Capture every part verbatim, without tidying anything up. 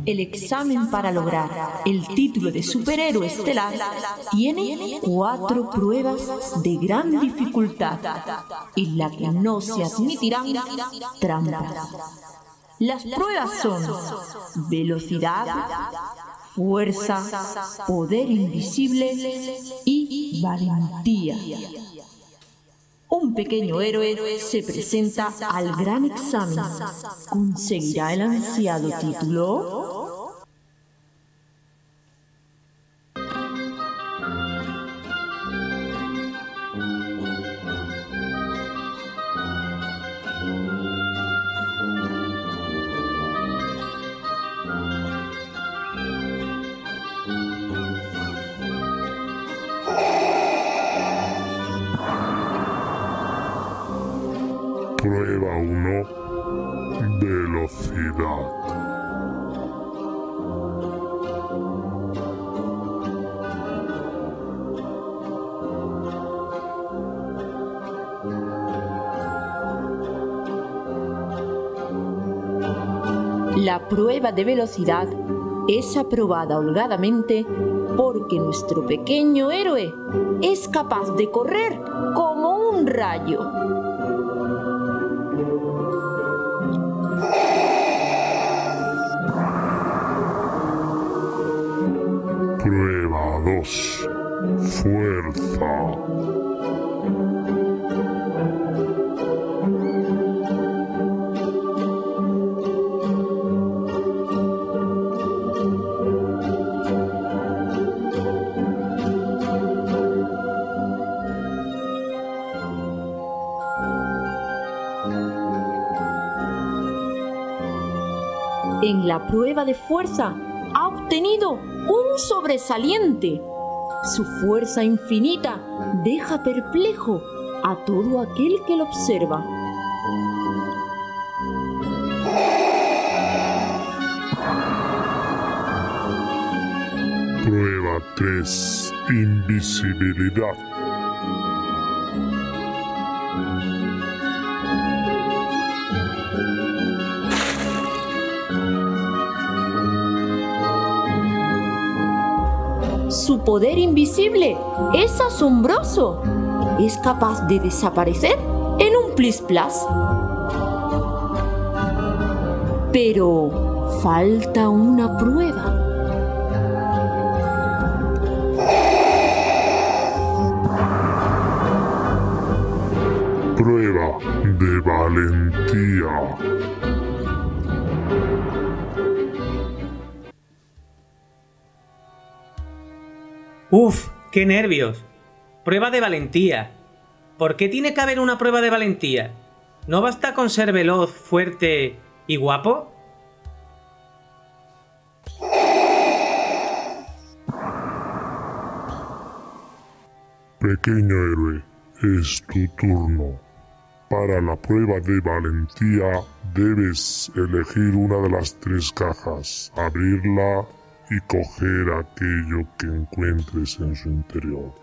El examen para lograr el título de superhéroe estelar tiene cuatro pruebas de gran dificultad, en la que no se admitirán trampas. Las pruebas son velocidad, fuerza, poder invisible y valentía. Un pequeño héroe se presenta al gran examen. ¿Conseguirá el ansiado título? Prueba uno. Velocidad. La prueba de velocidad es aprobada holgadamente porque nuestro pequeño héroe es capaz de correr como un rayo. Prueba dos. Fuerza. En la prueba de fuerza ha obtenido un sobresaliente. Su fuerza infinita deja perplejo a todo aquel que lo observa. Prueba tres. Invisibilidad. Su poder invisible es asombroso. Es capaz de desaparecer en un plis-plas. Pero falta una prueba. Prueba de valentía. ¡Uf! ¡Qué nervios! Prueba de valentía. ¿Por qué tiene que haber una prueba de valentía? ¿No basta con ser veloz, fuerte y guapo? Pequeño héroe, es tu turno. Para la prueba de valentía debes elegir una de las tres cajas, abrirla y coger aquello que encuentres en su interior.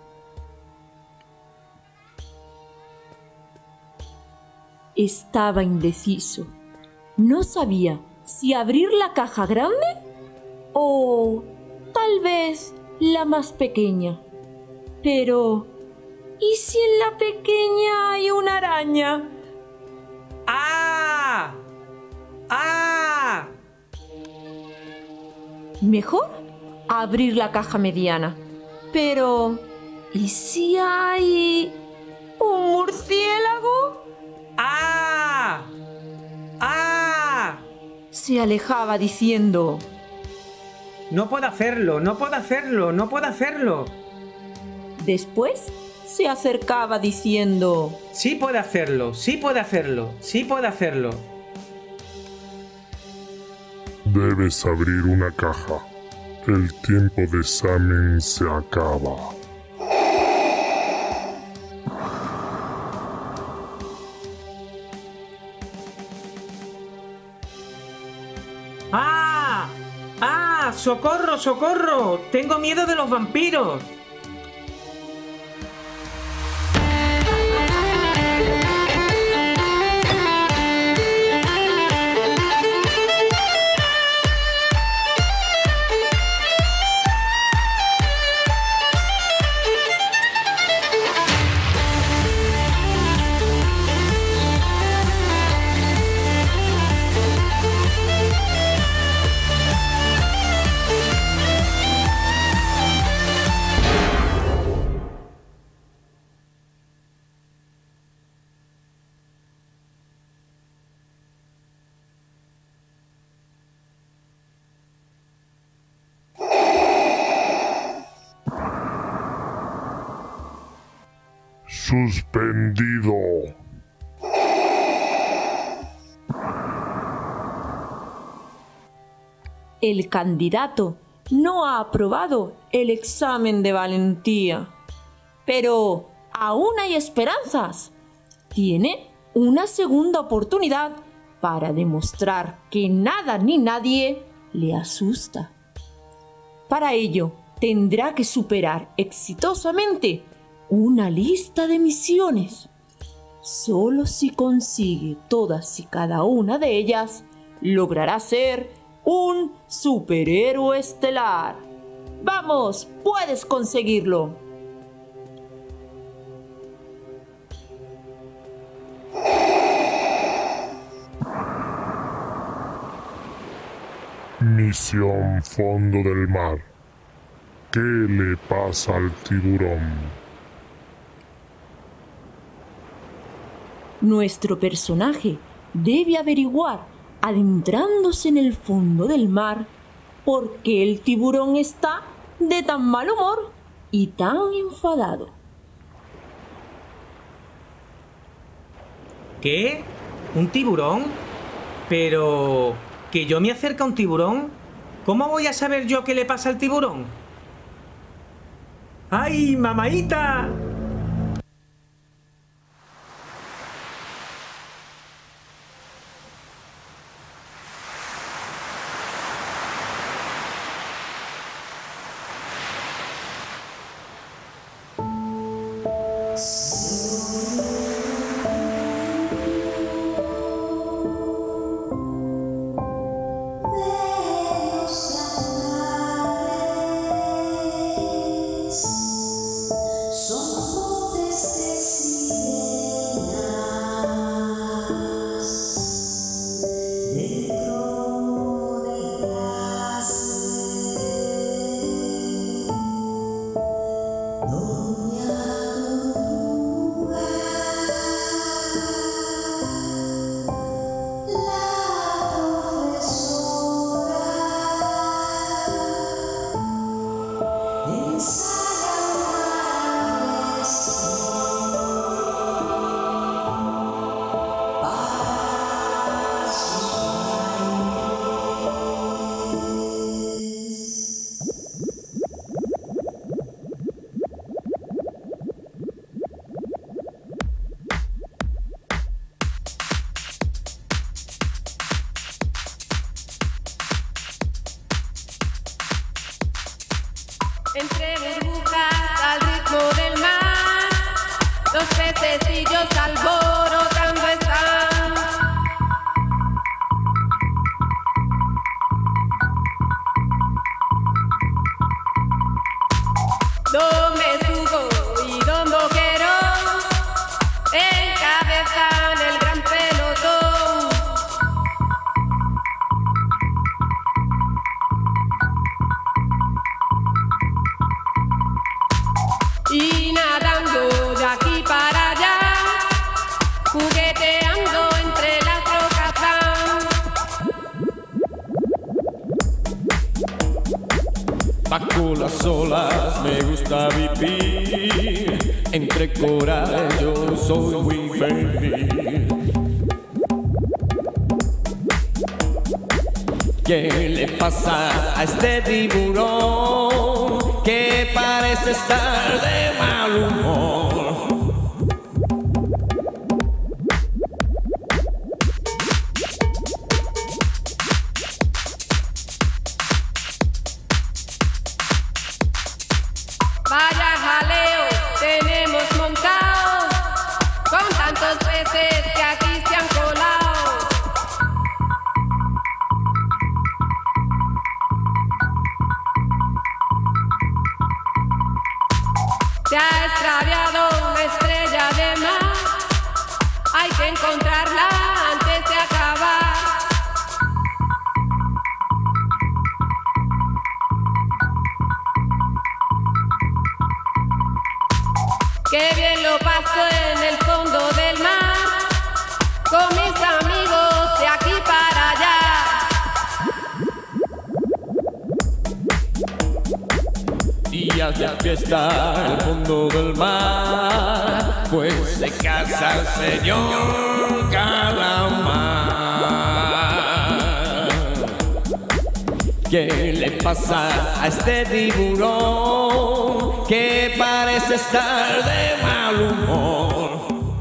Estaba indeciso. No sabía si abrir la caja grande o tal vez la más pequeña. Pero, ¿y si en la pequeña hay una araña? ¡Ah! ¡Ah! Mejor abrir la caja mediana. Pero, ¿y si hay un murciélago? ¡Ah! ¡Ah! Se alejaba diciendo: No puedo hacerlo, no puedo hacerlo, no puedo hacerlo. Después se acercaba diciendo: Sí puede hacerlo, sí puede hacerlo, sí puede hacerlo. Debes abrir una caja. El tiempo de examen se acaba. ¡Ah! ¡Ah! ¡Socorro, socorro! ¡Tengo miedo de los vampiros! suspendido. El candidato no ha aprobado el examen de valentía. Pero aún hay esperanzas. Tiene una segunda oportunidad para demostrar que nada ni nadie le asusta. Para ello, tendrá que superar exitosamente una lista de misiones. Solo si consigue todas y cada una de ellas, logrará ser un superhéroe estelar. ¡Vamos! ¡Puedes conseguirlo! Misión Fondo del Mar. ¿Qué le pasa al tiburón? Nuestro personaje debe averiguar, adentrándose en el fondo del mar, por qué el tiburón está de tan mal humor y tan enfadado. ¿Qué? ¿Un tiburón? Pero... ¿que yo me acerque a un tiburón? ¿Cómo voy a saber yo qué le pasa al tiburón? ¡Ay, mamaíta! Entre burbujas al ritmo del mar, los pececillos alborotando están. Don Besugo y Don Boquerón encabezan el gran pelotón. Y nadando de aquí para allá, jugueteando entre las rocas van. Bajo las olas me gusta vivir, entre corales yo soy muy feliz. ¿Qué le pasa a este tiburón que parece estar de mal humor? Vaya jaleo tenemos montado, con tantos peces que aquí se han colado. Se ha extraviado una estrella de mar, hay que encontrarla antes de acabar. Qué bien lo paso en el fondo del mar, con mis amigos de aquí para allá. Días haya fiesta al fondo del mar, pues se casa el señor Calamar. ¿Qué le pasa a este tiburón que parece estar de mal humor?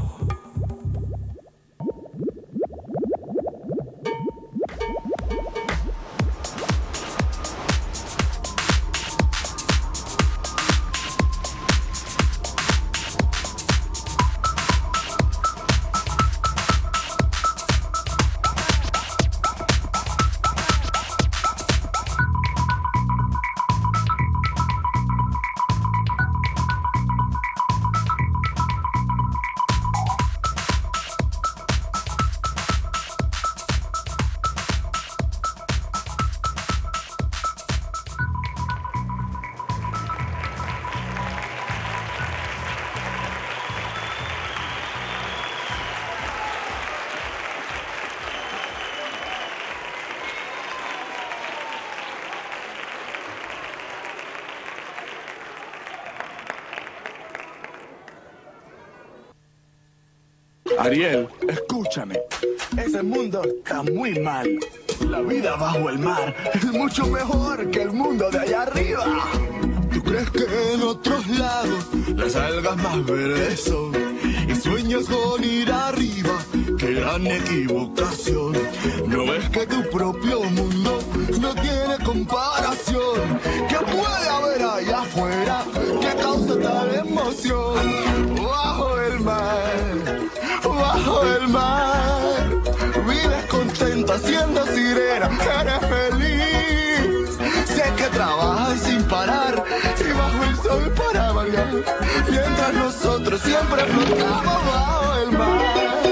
Ariel, escúchame. Ese mundo está muy mal. La vida bajo el mar es mucho mejor que el mundo de allá arriba. ¿Tú crees que en otros lados las algas más verdes son? Y sueñas con ir arriba, qué gran equivocación. ¿No ves que tu propio mundo no tiene comparación? ¿Qué puede haber allá afuera que causa tal emoción? Bajo el mar, bajo el mar, vives contenta siendo sirena, eres feliz. Sé que trabajas sin parar y bajo el sol para variar, mientras nosotros siempre flotamos bajo el mar.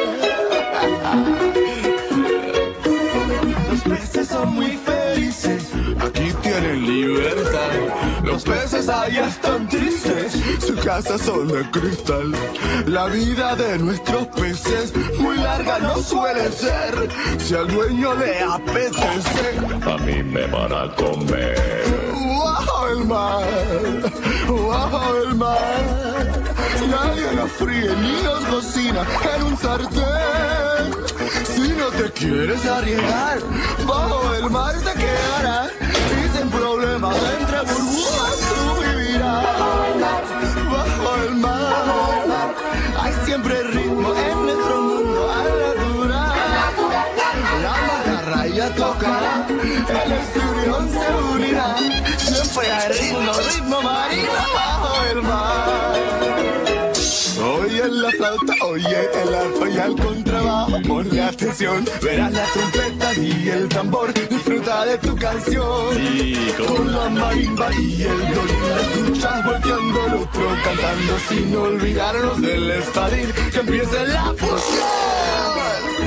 Los peces son muy felices, aquí tienen libertad. Los peces allá están tristes, sus casas son de cristal. La vida de nuestros peces muy larga no suele ser. Si al dueño le apetece, a mí me van a comer. Bajo el mar, bajo el mar, nadie nos fríe ni nos cocina en un sartén. Si no te quieres arriesgar, bajo el mar te quedarás y sin problemas entre burbujas tú vivirás. Bajo el mar hay siempre ritmo en nuestro mundo al natural. La macarraya tocará, el esturión se unirá. Siempre hay ritmo, ritmo marino bajo el mar. Oye la flauta, oye el arpa y al contrabajo, ponle atención, verás las trompetas y el tambor, disfruta de tu canción. Sí, con la marimba y el violín, la escuchas volteando el otro, cantando sin olvidarnos del espadín, que empiece la fusión.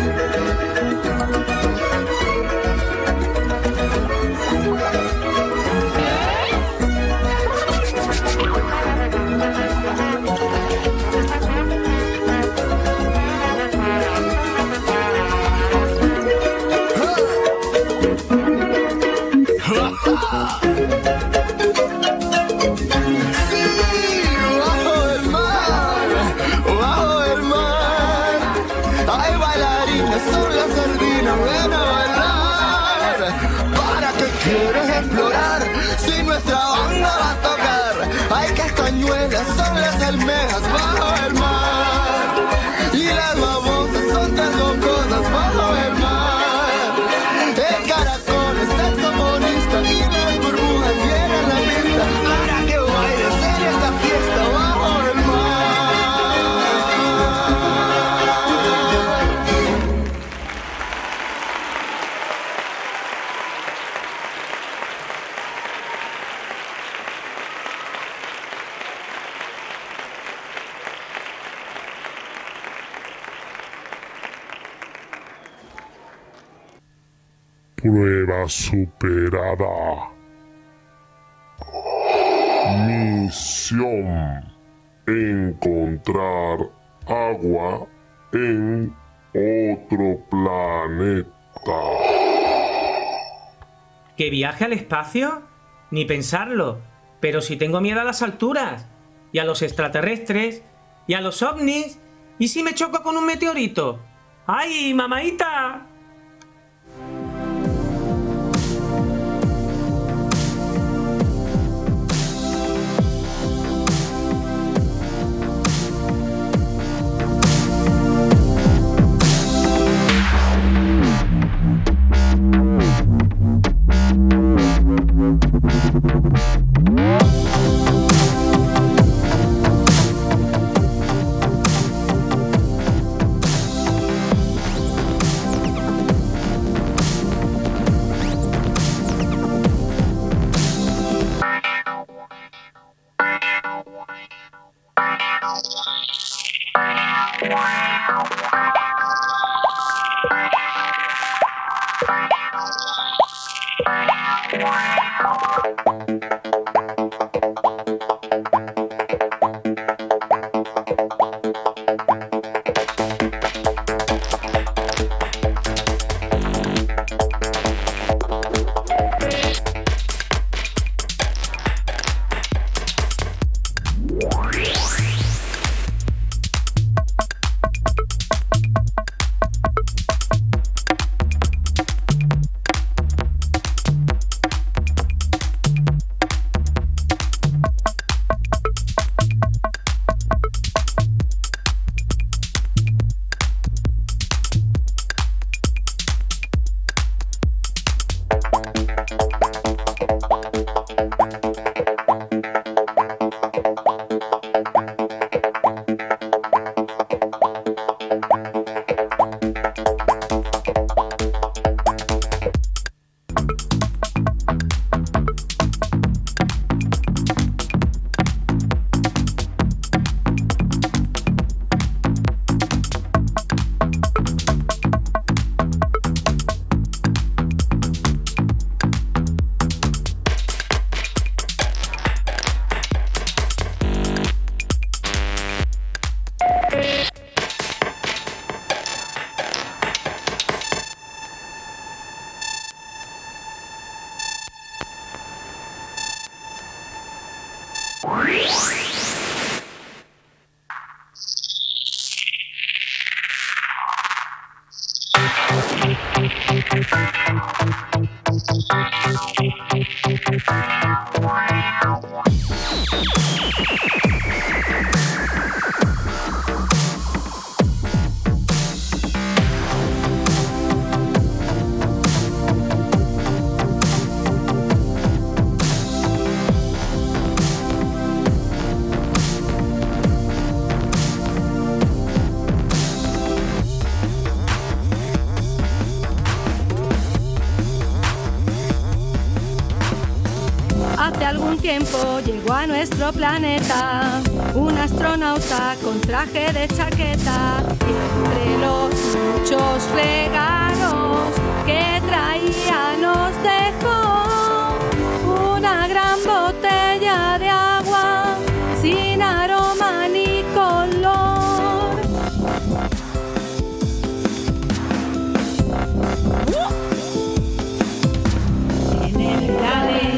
Son las almejas bajo el mar y las babosas son tan locosas bajo el mar. El caracol es saxofonista y las burbujas llenan la pista para que bailes en esta fiesta bajo el mar. Prueba superada. Misión: encontrar agua en otro planeta. ¿Que viaje al espacio? Ni pensarlo. Pero si tengo miedo a las alturas, y a los extraterrestres, y a los ovnis, ¿y si me choco con un meteorito? ¡Ay, mamaíta! Hace algún tiempo llegó a nuestro planeta un astronauta con traje de chaqueta y entre los muchos regalos que traía nos dejó una gran botella de agua sin aroma ni color. En el planeta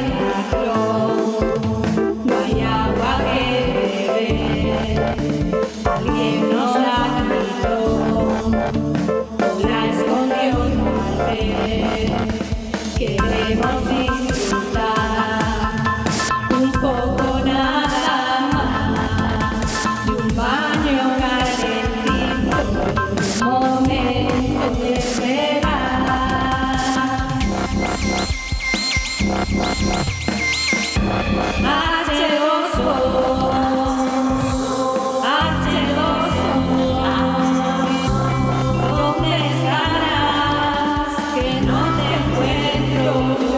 no hay agua que beber, alguien nos la quitó o la escondió tal vez. Queremos disfrutar un poco nada más de un baño calentito, un momento de verano. H dos O, H dos O, ¿dónde estarás que no te encuentro yo?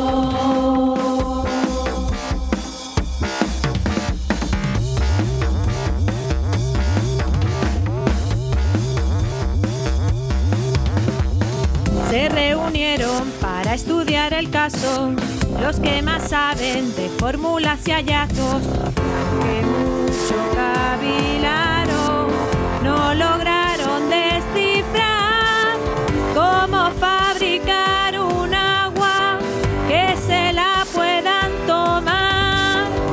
Se reunieron para estudiar el caso los que más saben de fórmulas y hallazgos, que mucho cavilaron, no lograron descifrar cómo fabricar un agua que se la puedan tomar.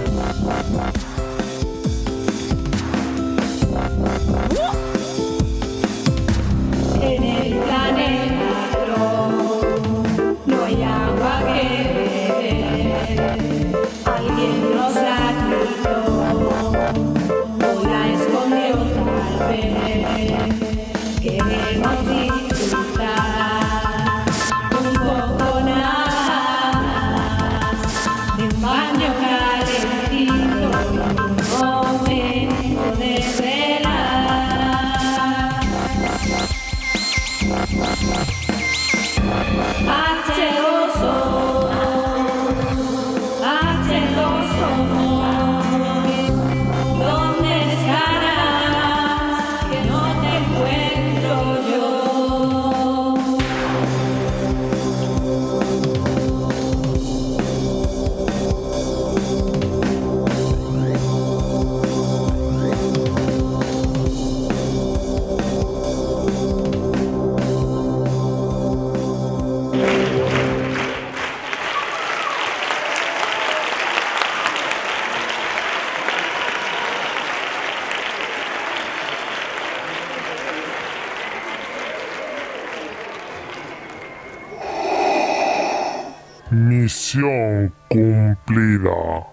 Misión cumplida.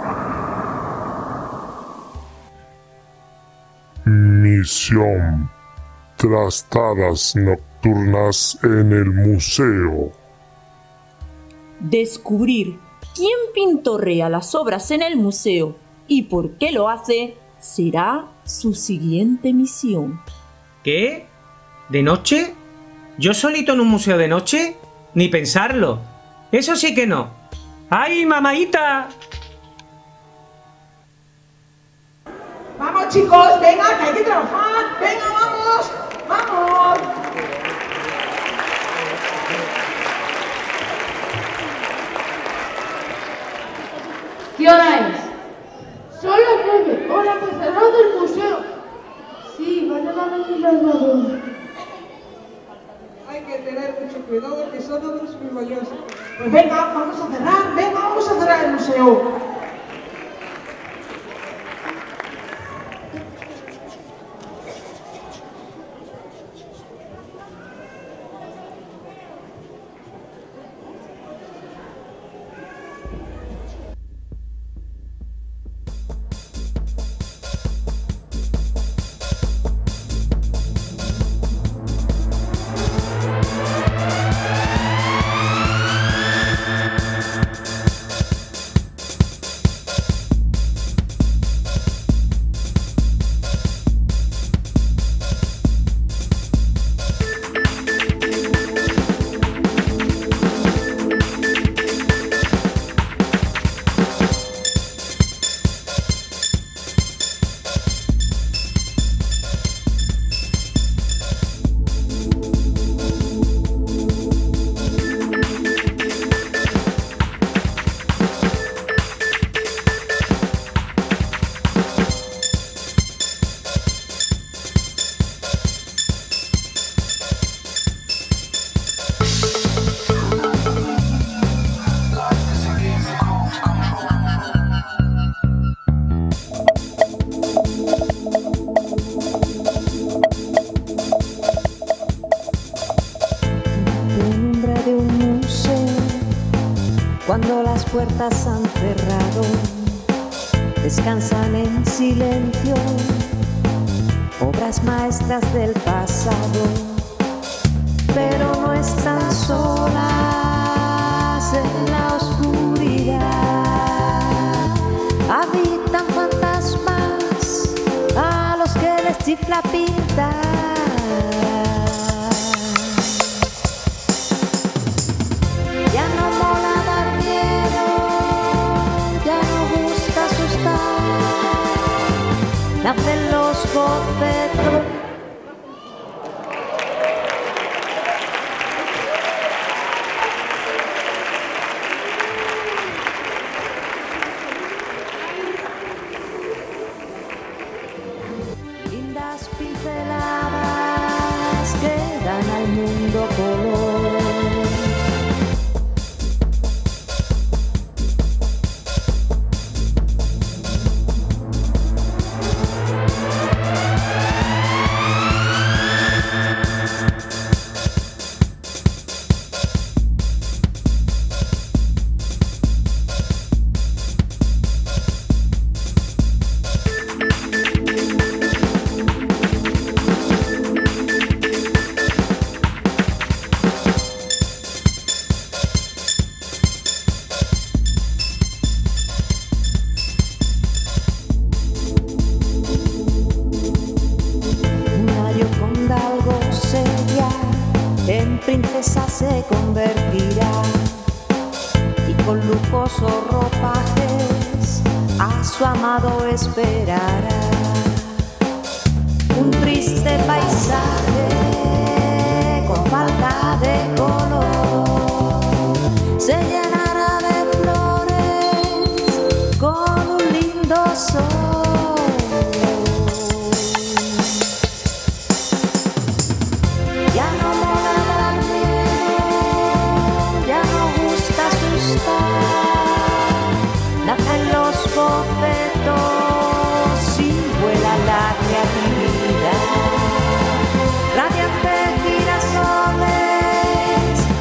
Misión. Trastadas nocturnas en el museo. Descubrir quién pintorrea las obras en el museo y por qué lo hace será su siguiente misión. ¿Qué? ¿De noche? ¿Yo solito en un museo de noche? Ni pensarlo. Eso sí que no. ¡Ay, mamaíta! Vamos, chicos, venga, que hay que trabajar. Venga, vamos, vamos. ¿Qué hora es? Son las nueve, hora de cerrar el museo. Sí, van a venir los ladrones. Hay que tener mucho cuidado, que son unos muy valiosos. Pues venga, vamos a cerrar, venga, vamos a cerrar el museo. Cuando las puertas han cerrado, descansan en silencio obras maestras del pasado, pero no están solas en la oscuridad. Habitan fantasmas a los que les chifla pintar. Nacen los bocetos. Lindas pinceladas que dan al mundo color. En princesa se convertirá y con lujosos ropajes a su amado esperará. Un triste paisaje con falta de color se llenará de flores con un lindo sol. Nacen los bocetos y vuela la creatividad. Radiantes girasoles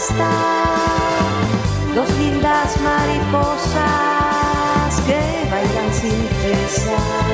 fiesta, dos lindas mariposas que bailan sin cesar.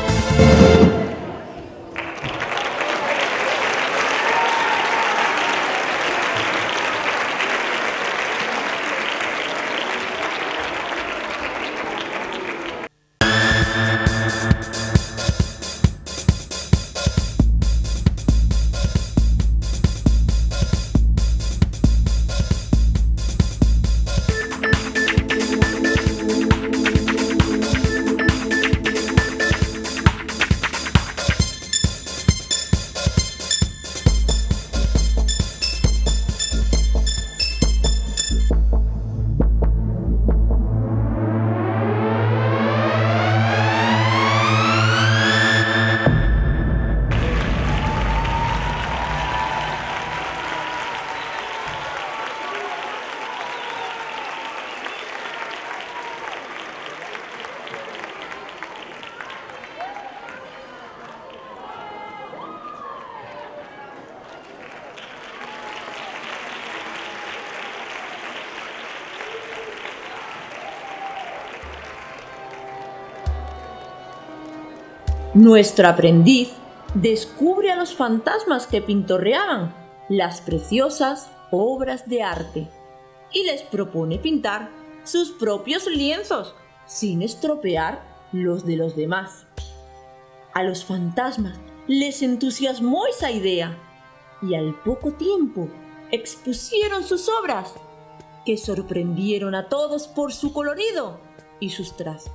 Nuestro aprendiz descubre a los fantasmas que pintorreaban las preciosas obras de arte y les propone pintar sus propios lienzos sin estropear los de los demás. A los fantasmas les entusiasmó esa idea y al poco tiempo expusieron sus obras, que sorprendieron a todos por su colorido y sus trazos.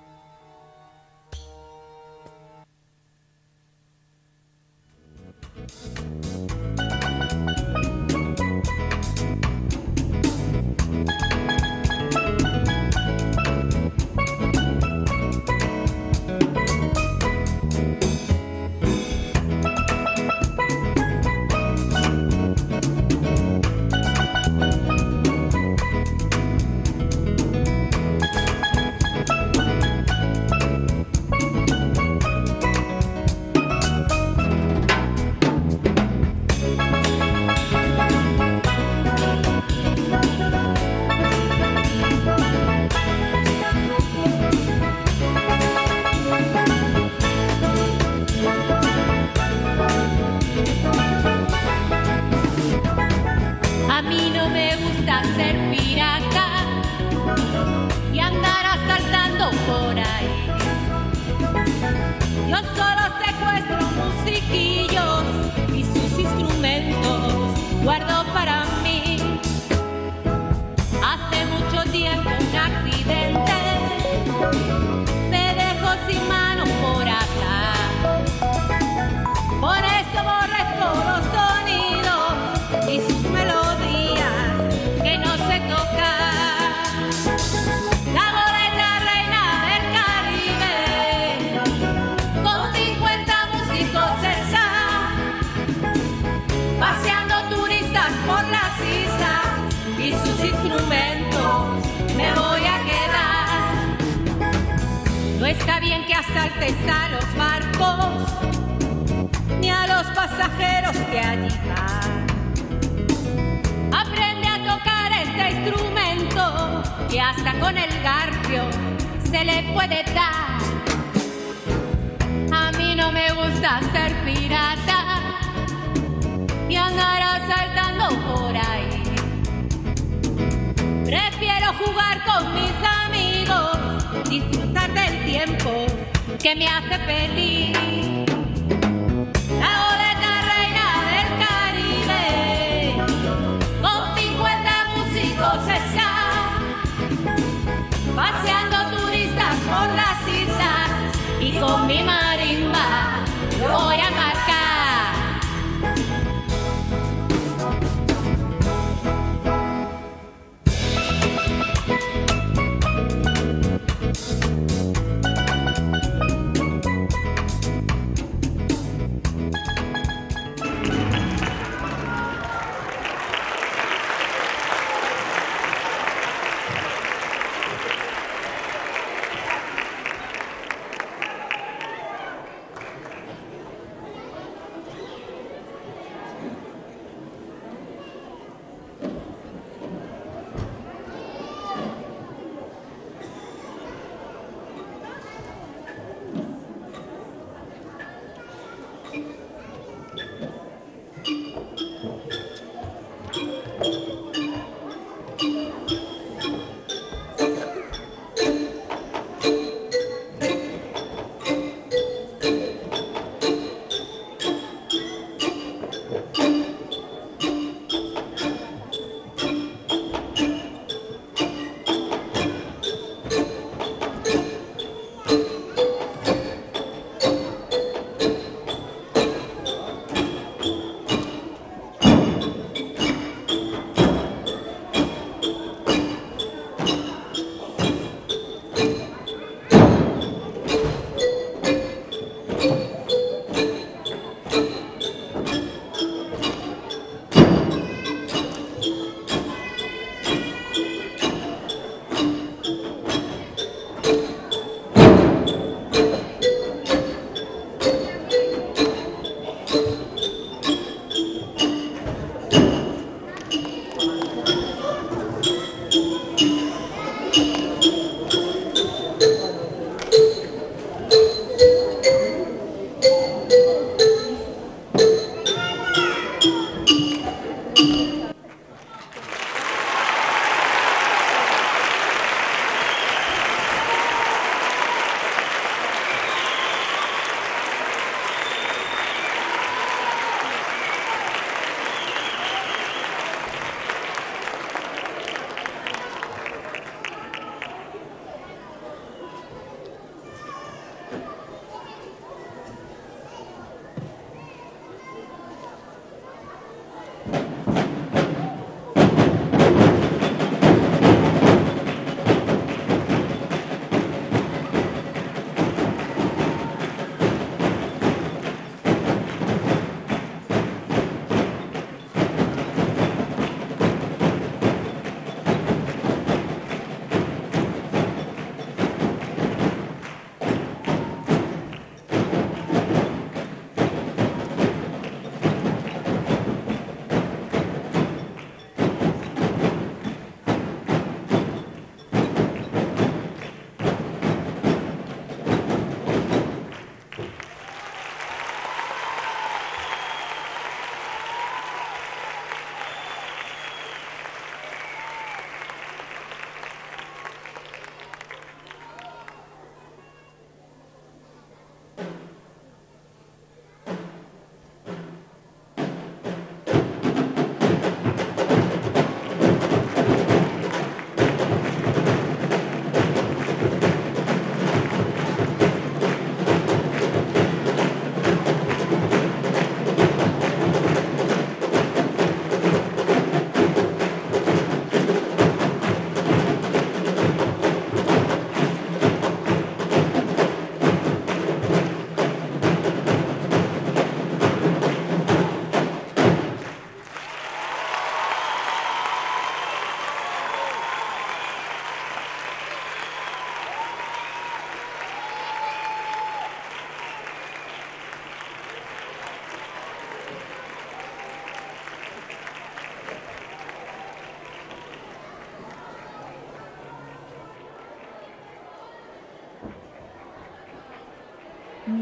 Guardo para mí. Hace mucho tiempo un accidente me dejó sin mano por acá. Por eso borré todos los sonidos y sus melodías que no sé tocar. La goleta reina del Caribe con cincuenta músicos está paseando por las islas y sus instrumentos me voy a quedar. No está bien que asaltes a los barcos ni a los pasajeros que allí van. Aprende a tocar este instrumento que hasta con el garfio se le puede dar. A mí no me gusta ser pirata y andar asaltando por ahí. Prefiero jugar con mis amigos, disfrutar del tiempo que me hace feliz. La goleta reina del Caribe con cincuenta músicos está paseando turistas por las islas y con mi marimba lo voy a marcar.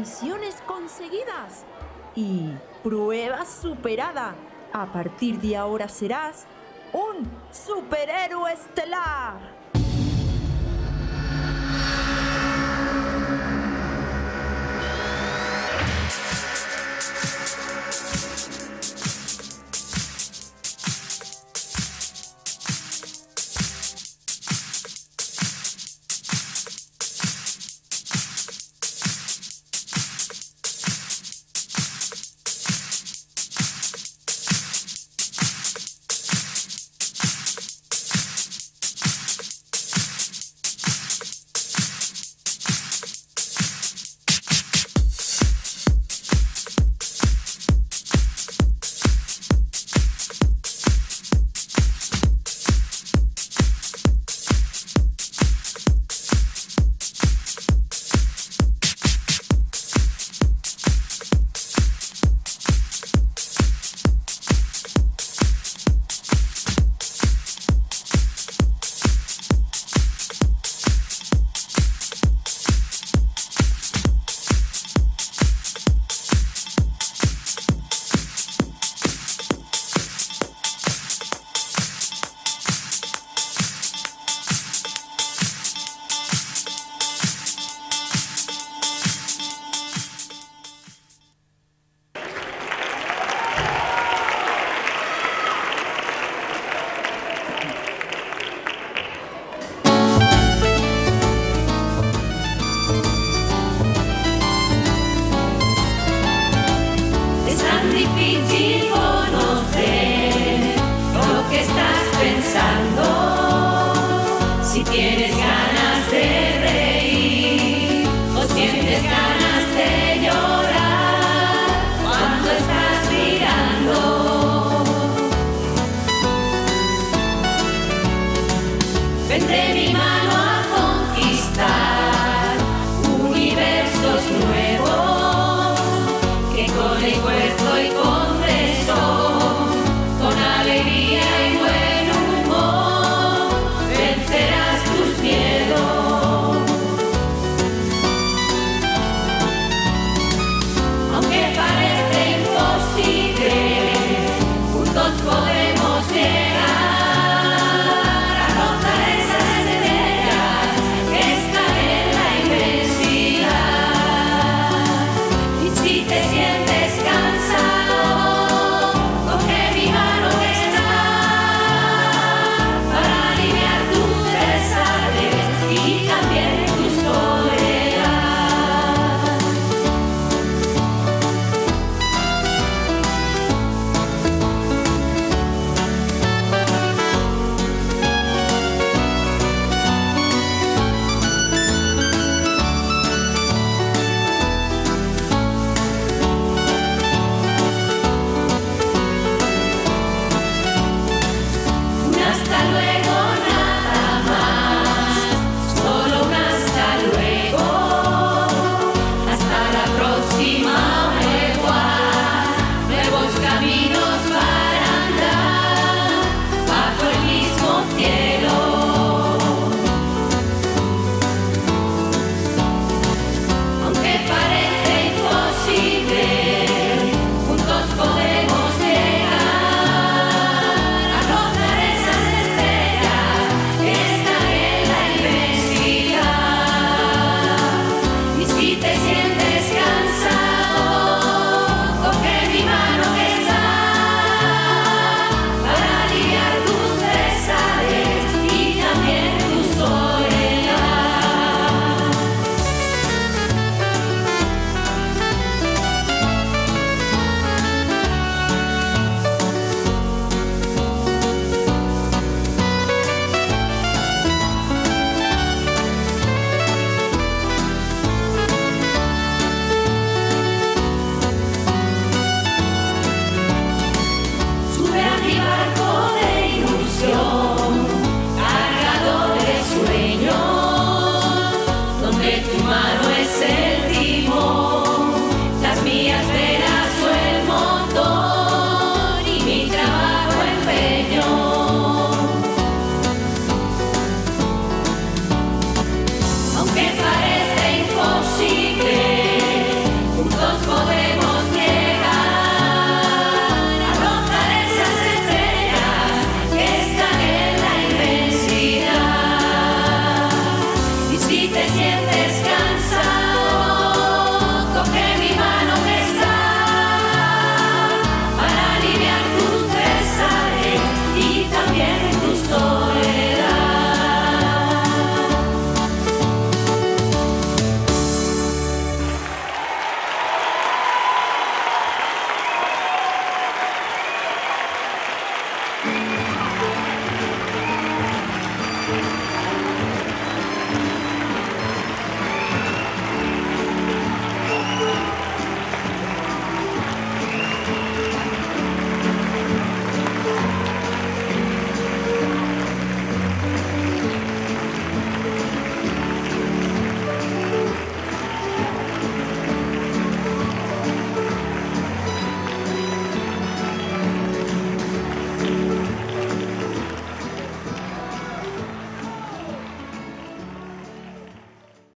misiones conseguidas y prueba superada. A partir de ahora serás un superhéroe estelar. Thank you.